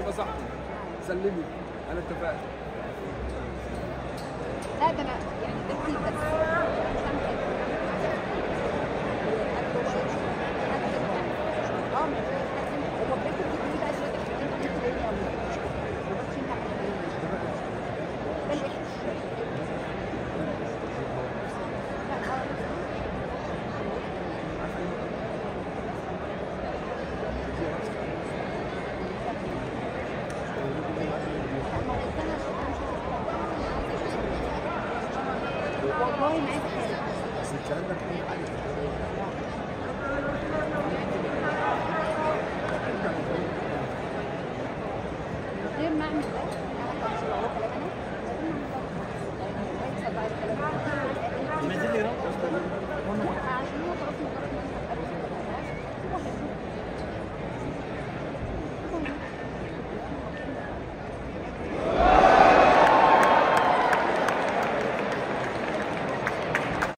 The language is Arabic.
يبقى صاحبي. سلمي، انا اتفقت. لا ده انا يعني ده كتير بس هو بياكل كتير بقى شويه حاجات انت ممكن تقولي او ما بتشيل حاجه ده الاحساس والله ما عايزه حاجه بس الكلام ده كتير عادي. غير ما اعمل ده انا خلاص بروح انا